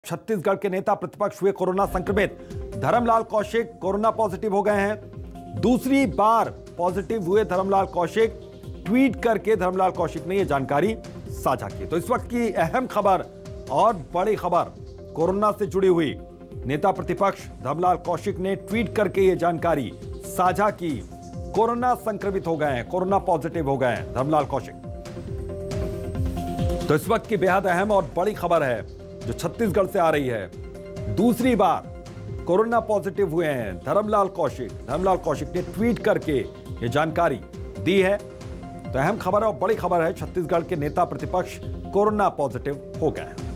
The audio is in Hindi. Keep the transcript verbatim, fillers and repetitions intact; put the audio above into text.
छत्तीसगढ़ के नेता प्रतिपक्ष हुए कोरोना संक्रमित। धर्मलाल कौशिक कोरोना पॉजिटिव हो गए हैं। दूसरी बार पॉजिटिव हुए धर्मलाल कौशिक। ट्वीट करके धर्मलाल कौशिक ने यह जानकारी साझा की। तो इस वक्त की अहम खबर और बड़ी खबर कोरोना से जुड़ी हुई। नेता प्रतिपक्ष धर्मलाल कौशिक ने ट्वीट करके यह जानकारी साझा की। कोरोना संक्रमित हो गए हैं, कोरोना पॉजिटिव हो गए हैं धर्मलाल कौशिक। तो इस वक्त की बेहद अहम और बड़ी खबर है जो छत्तीसगढ़ से आ रही है। दूसरी बार कोरोना पॉजिटिव हुए हैं धर्मलाल कौशिक। धर्मलाल कौशिक ने ट्वीट करके यह जानकारी दी है। तो अहम खबर और बड़ी खबर है, छत्तीसगढ़ के नेता प्रतिपक्ष कोरोना पॉजिटिव हो गए हैं।